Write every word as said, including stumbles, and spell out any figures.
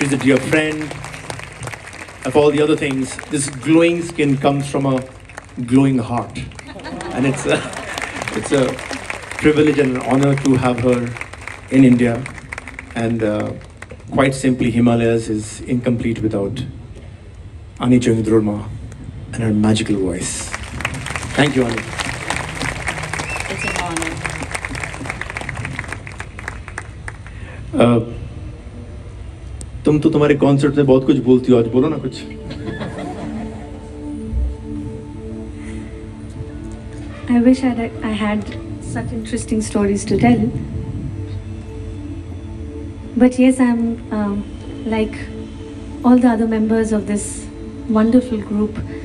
she's a dear friend. Of all the other things, this glowing skin comes from a glowing heart. And it's a, it's a privilege and an honor to have her in India. And uh, quite simply, Himalayas is incomplete without Ani Joindrulma and her magical voice. Thank you, Ani. It's an honor. Uh, तुम तो तुम्हारे concert में बहुत कुछ बोलती हो, आज बोलो ना कुछ. I wish I had, I had such interesting stories to tell. But yes, I'm um, like all the other members of this wonderful group.